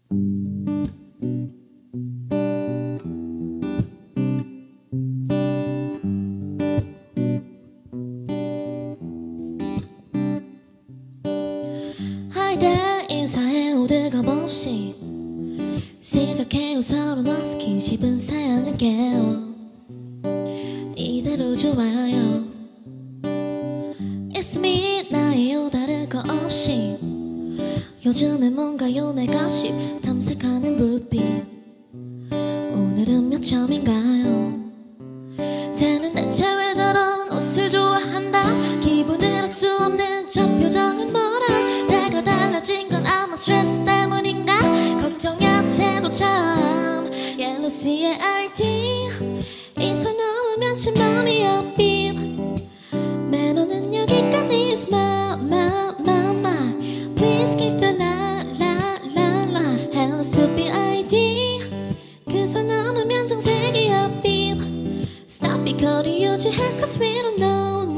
하이데 인사해 오대감 없이 시작해요 서로나 스킨십은 사양할게요. 이대로 좋아요. It's me 나예요 다를 거 없이. 요즘엔 뭔가요 내가 십 탐색하는 불빛. 오늘은 몇 점인가요? 쟤는 대체 왜 저런 옷을 좋아한다. 기분을 알 수 없는 저 표정은 뭐라. 내가 달라진 건 아마 스트레스 때문인가. 걱정야 쟤도 참 옐로시의 RD. 이 선 넘으면 제 맘이 업beat. 매너는 여기까지 is my Please keep the la la la la. Hello stupid ID. 그 선 넘으면 정색이 업beat. Stop it 거리 유지해 cause we don't know